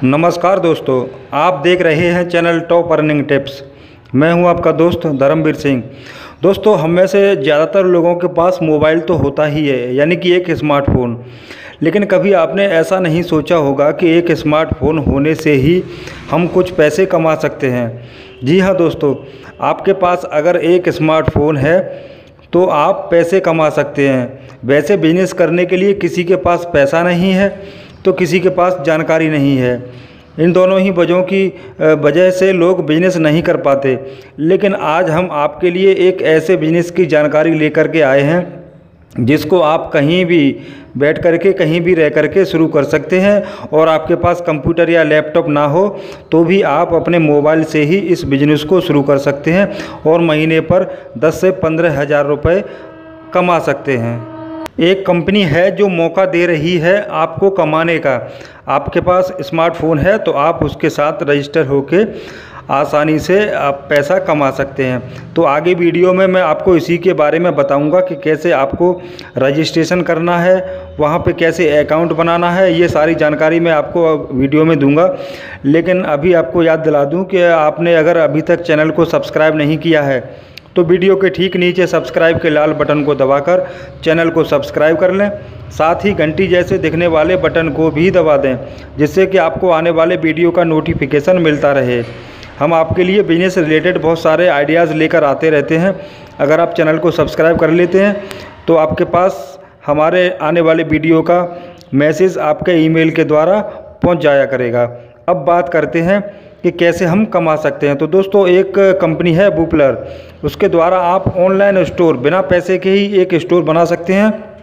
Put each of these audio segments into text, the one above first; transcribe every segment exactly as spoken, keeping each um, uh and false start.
नमस्कार दोस्तों, आप देख रहे हैं चैनल टॉप अर्निंग टिप्स। मैं हूं आपका दोस्त धर्मवीर सिंह। दोस्तों, हम में से ज़्यादातर लोगों के पास मोबाइल तो होता ही है, यानी कि एक स्मार्टफ़ोन। लेकिन कभी आपने ऐसा नहीं सोचा होगा कि एक स्मार्टफ़ोन होने से ही हम कुछ पैसे कमा सकते हैं। जी हाँ दोस्तों, आपके पास अगर एक स्मार्टफ़ोन है तो आप पैसे कमा सकते हैं। वैसे बिजनेस करने के लिए किसी के पास पैसा नहीं है तो किसी के पास जानकारी नहीं है। इन दोनों ही वजहों की वजह से लोग बिजनेस नहीं कर पाते। लेकिन आज हम आपके लिए एक ऐसे बिजनेस की जानकारी लेकर के आए हैं जिसको आप कहीं भी बैठ करके कहीं भी रह करके शुरू कर सकते हैं। और आपके पास कंप्यूटर या लैपटॉप ना हो तो भी आप अपने मोबाइल से ही इस बिज़नेस को शुरू कर सकते हैं और महीने पर दस से पंद्रह हज़ार रुपये कमा सकते हैं। एक कंपनी है जो मौका दे रही है आपको कमाने का। आपके पास स्मार्टफ़ोन है तो आप उसके साथ रजिस्टर होके आसानी से आप पैसा कमा सकते हैं। तो आगे वीडियो में मैं आपको इसी के बारे में बताऊंगा कि कैसे आपको रजिस्ट्रेशन करना है, वहां पे कैसे अकाउंट बनाना है। ये सारी जानकारी मैं आपको वीडियो में दूंगा। लेकिन अभी आपको याद दिला दूं कि आपने अगर अभी तक चैनल को सब्सक्राइब नहीं किया है तो वीडियो के ठीक नीचे सब्सक्राइब के लाल बटन को दबाकर चैनल को सब्सक्राइब कर लें। साथ ही घंटी जैसे दिखने वाले बटन को भी दबा दें, जिससे कि आपको आने वाले वीडियो का नोटिफिकेशन मिलता रहे। हम आपके लिए बिजनेस रिलेटेड बहुत सारे आइडियाज़ लेकर आते रहते हैं। अगर आप चैनल को सब्सक्राइब कर लेते हैं तो आपके पास हमारे आने वाले वीडियो का मैसेज आपके ईमेल के द्वारा पहुंच जाया करेगा। अब बात करते हैं कि कैसे हम कमा सकते हैं। तो दोस्तों, एक कंपनी है बूपलर, उसके द्वारा आप ऑनलाइन स्टोर बिना पैसे के ही एक स्टोर बना सकते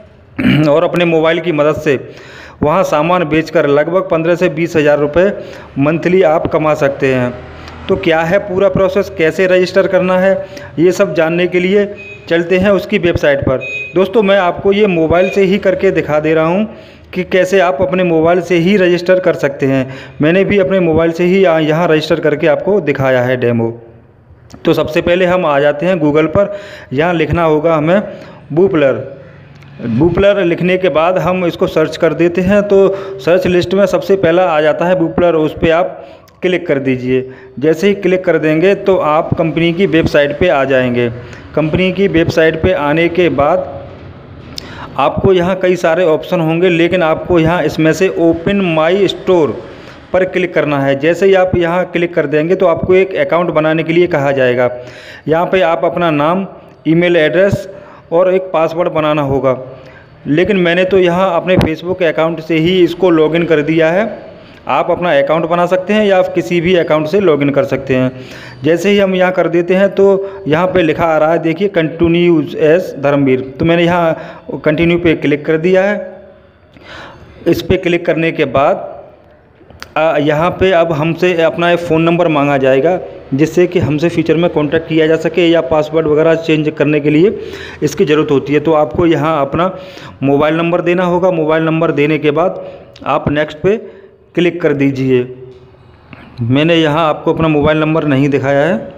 हैं और अपने मोबाइल की मदद से वहां सामान बेचकर लगभग पंद्रह से बीस हज़ार रुपये मंथली आप कमा सकते हैं। तो क्या है पूरा प्रोसेस, कैसे रजिस्टर करना है, ये सब जानने के लिए चलते हैं उसकी वेबसाइट पर। दोस्तों, मैं आपको ये मोबाइल से ही करके दिखा दे रहा हूँ कि कैसे आप अपने मोबाइल से ही रजिस्टर कर सकते हैं। मैंने भी अपने मोबाइल से ही यहाँ रजिस्टर करके आपको दिखाया है डेमो। तो सबसे पहले हम आ जाते हैं गूगल पर। यहाँ लिखना होगा हमें बूपलर। बूपलर लिखने के बाद हम इसको सर्च कर देते हैं तो सर्च लिस्ट में सबसे पहला आ जाता है बूपलर। उस पर आप क्लिक कर दीजिए। जैसे ही क्लिक कर देंगे तो आप कंपनी की वेबसाइट पे आ जाएंगे। कंपनी की वेबसाइट पे आने के बाद आपको यहाँ कई सारे ऑप्शन होंगे, लेकिन आपको यहाँ इसमें से ओपन माई स्टोर पर क्लिक करना है। जैसे ही आप यहाँ क्लिक कर देंगे तो आपको एक अकाउंट बनाने के लिए कहा जाएगा। यहाँ पे आप अपना नाम, ईमेल एड्रेस और एक पासवर्ड बनाना होगा। लेकिन मैंने तो यहाँ अपने फेसबुक अकाउंट से ही इसको लॉगिन कर दिया है। आप अपना अकाउंट बना सकते हैं या आप किसी भी अकाउंट से लॉगिन कर सकते हैं। जैसे ही हम यहाँ कर देते हैं तो यहाँ पे लिखा आ रहा है, देखिए, कंटिन्यू एज धर्मवीर। तो मैंने यहाँ कंटिन्यू पे क्लिक कर दिया है। इस पे क्लिक करने के बाद यहाँ पे अब हमसे अपना एक फ़ोन नंबर मांगा जाएगा, जिससे कि हमसे फ्यूचर में कांटेक्ट किया जा सके या पासवर्ड वगैरह चेंज करने के लिए इसकी ज़रूरत होती है। तो आपको यहाँ अपना मोबाइल नंबर देना होगा। मोबाइल नंबर देने के बाद आप नेक्स्ट पे क्लिक कर दीजिए। मैंने यहाँ आपको अपना मोबाइल नंबर नहीं दिखाया है।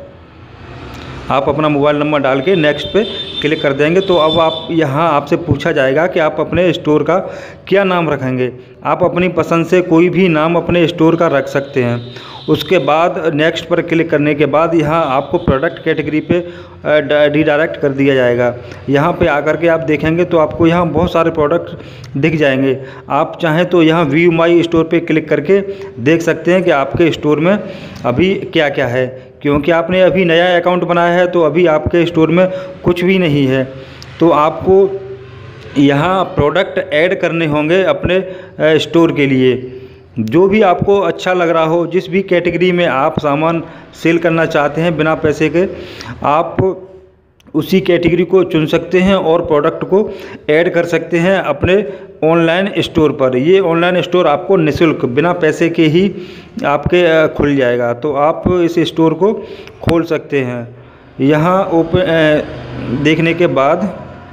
आप अपना मोबाइल नंबर डाल के नेक्स्ट पे क्लिक कर देंगे तो अब आप यहाँ आपसे पूछा जाएगा कि आप अपने स्टोर का क्या नाम रखेंगे। आप अपनी पसंद से कोई भी नाम अपने स्टोर का रख सकते हैं। उसके बाद नेक्स्ट पर क्लिक करने के बाद यहाँ आपको प्रोडक्ट कैटेगरी पे रीडायरेक्ट कर दिया जाएगा। यहाँ पे आकर के आप देखेंगे तो आपको यहाँ बहुत सारे प्रोडक्ट दिख जाएंगे। आप चाहें तो यहाँ व्यू माई स्टोर पे क्लिक करके देख सकते हैं कि आपके स्टोर में अभी क्या क्या है। क्योंकि आपने अभी नया अकाउंट बनाया है तो अभी आपके स्टोर में कुछ भी नहीं है। तो आपको यहाँ प्रोडक्ट ऐड करने होंगे अपने स्टोर के लिए। जो भी आपको अच्छा लग रहा हो, जिस भी कैटेगरी में आप सामान सेल करना चाहते हैं बिना पैसे के, आप उसी कैटेगरी को चुन सकते हैं और प्रोडक्ट को ऐड कर सकते हैं अपने ऑनलाइन स्टोर पर। ये ऑनलाइन स्टोर आपको निःशुल्क बिना पैसे के ही आपके खुल जाएगा। तो आप इस स्टोर को खोल सकते हैं। यहाँ ओपन देखने के बाद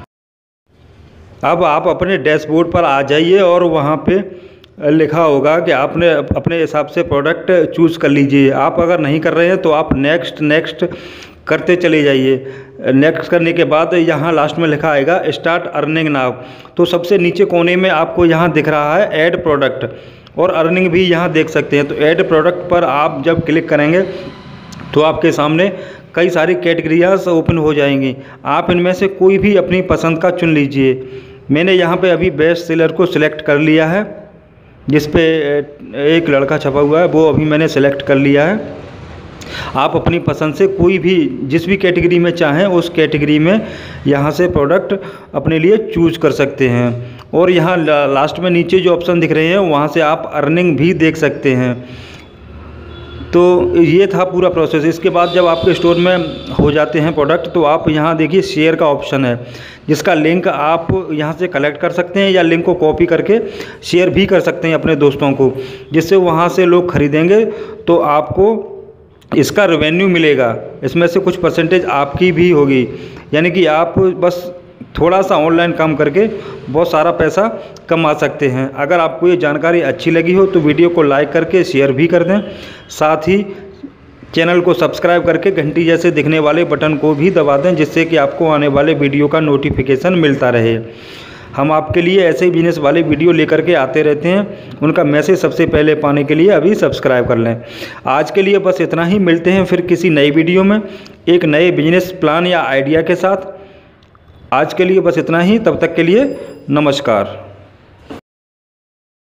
अब आप अपने डैशबोर्ड पर आ जाइए और वहाँ पे लिखा होगा कि आपने अपने हिसाब से प्रोडक्ट चूज़ कर लीजिए। आप अगर नहीं कर रहे हैं तो आप नेक्स्ट नेक्स्ट करते चले जाइए। नेक्स्ट करने के बाद यहाँ लास्ट में लिखा आएगा स्टार्ट अर्निंग नाउ। तो सबसे नीचे कोने में आपको यहाँ दिख रहा है ऐड प्रोडक्ट। और अर्निंग भी यहाँ देख सकते हैं। तो ऐड प्रोडक्ट पर आप जब क्लिक करेंगे तो आपके सामने कई सारी कैटेगरियाँ ओपन हो जाएंगी। आप इनमें से कोई भी अपनी पसंद का चुन लीजिए। मैंने यहाँ पे अभी बेस्ट सेलर को सिलेक्ट कर लिया है, जिस पे एक लड़का छपा हुआ है, वो अभी मैंने सेलेक्ट कर लिया है। आप अपनी पसंद से कोई भी जिस भी कैटेगरी में चाहें उस कैटेगरी में यहाँ से प्रोडक्ट अपने लिए चूज कर सकते हैं। और यहाँ लास्ट में नीचे जो ऑप्शन दिख रहे हैं वहाँ से आप अर्निंग भी देख सकते हैं। तो ये था पूरा प्रोसेस। इसके बाद जब आपके स्टोर में हो जाते हैं प्रोडक्ट तो आप यहाँ देखिए शेयर का ऑप्शन है, जिसका लिंक आप यहाँ से कलेक्ट कर सकते हैं या लिंक को कॉपी करके शेयर भी कर सकते हैं अपने दोस्तों को, जिससे वहाँ से लोग खरीदेंगे तो आपको इसका रेवेन्यू मिलेगा। इसमें से कुछ परसेंटेज आपकी भी होगी, यानी कि आप बस थोड़ा सा ऑनलाइन काम करके बहुत सारा पैसा कमा सकते हैं। अगर आपको ये जानकारी अच्छी लगी हो तो वीडियो को लाइक करके शेयर भी कर दें, साथ ही चैनल को सब्सक्राइब करके घंटी जैसे दिखने वाले बटन को भी दबा दें, जिससे कि आपको आने वाले वीडियो का नोटिफिकेशन मिलता रहे। हम आपके लिए ऐसे ही बिजनेस वाले वीडियो लेकर के आते रहते हैं, उनका मैसेज सबसे पहले पाने के लिए अभी सब्सक्राइब कर लें। आज के लिए बस इतना ही, मिलते हैं फिर किसी नई वीडियो में एक नए बिजनेस प्लान या आइडिया के साथ। आज के लिए बस इतना ही, तब तक के लिए नमस्कार।